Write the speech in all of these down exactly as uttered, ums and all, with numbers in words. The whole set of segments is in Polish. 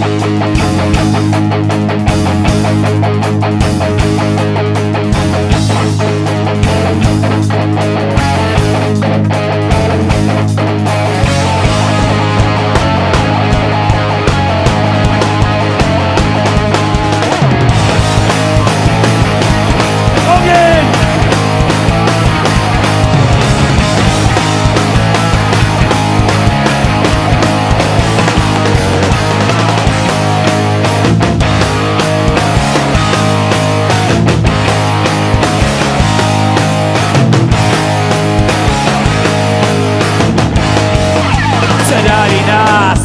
Sprzedali nas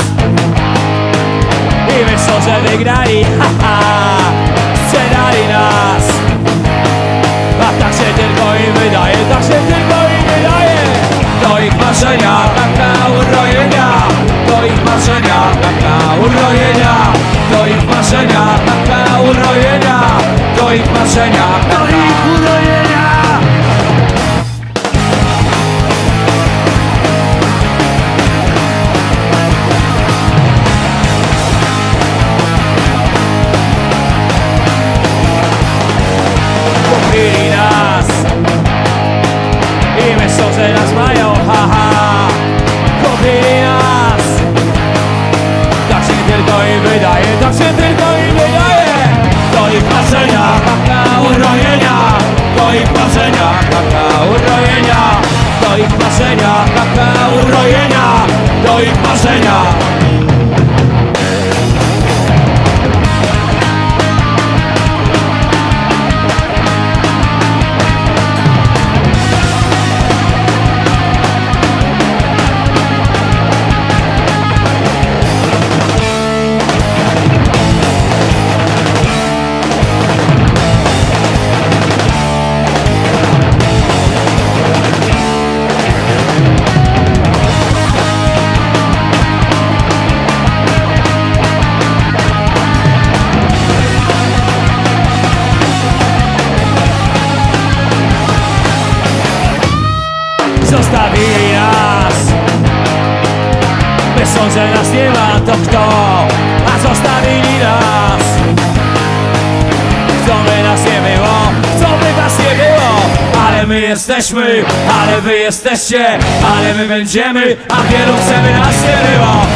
i myślą, że wygrali, haha. Sprzedali nas, a tak się tylko im wydaje, tak się tylko im wydaje. To ich marzenia, taka urojenia, to ich marzenia, taka urojenia, to ich marzenia, taka urojenia, to ich marzenia, to ich urojenia. Kupili nas i myślą, że nas mają, haha. Kupili nas, tak się tylko im wydaje, tak się tylko im wydaje. To ich marzenia, taka urojenia, to ich marzenia, taka urojenia, to ich marzenia, taka urojenia, to ich marzenia. Zostawili nas, myślą, że nas nie ma, to kto? A zostawili nas, chcą by nas nie było, chcą by nas nie było. Ale my jesteśmy, ale wy jesteście, ale my będziemy, a wielu chce by nas nie było.